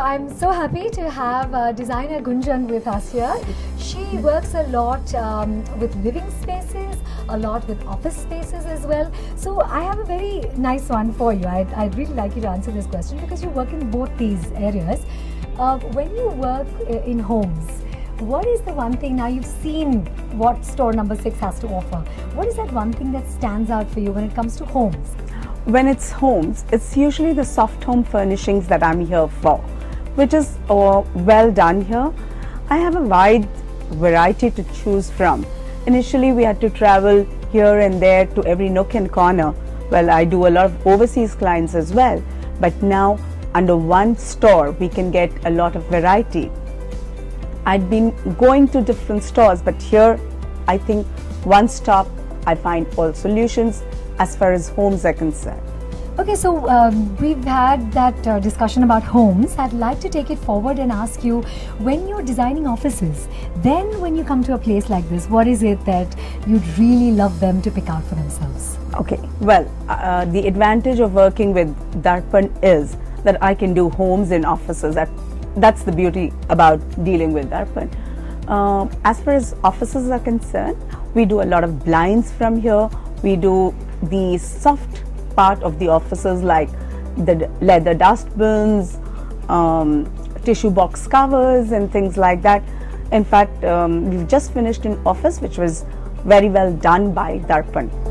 I'm so happy to have designer Gunjan with us here. She works a lot with living spaces, a lot with office spaces as well. So I have a very nice one for you. I'd really like you to answer this question because you work in both these areas. When you work in homes, what is the one thing, now you've seen what store number 6 has to offer, what is that one thing that stands out for you when it comes to homes? When it's homes, it's usually the soft home furnishings that I'm here for, which is well done here. I have a wide variety to choose from. Initially we had to travel here and there to every nook and corner. Well, I do a lot of overseas clients as well, but now under one store we can get a lot of variety. I'd been going to different stores, but here I think one stop I find all solutions as far as homes are concerned. Okay, so we've had that discussion about homes. I'd like to take it forward and ask you, when you're designing offices, then when you come to a place like this, what is it that you'd really love them to pick out for themselves? Okay, well, the advantage of working with Darpan is that I can do homes and offices. That's the beauty about dealing with Darpan. As far as offices are concerned, we do a lot of blinds from here. We do the soft part of the offices like the leather dustbins, tissue box covers and things like that. In fact, we've just finished an office which was very well done by Darpan.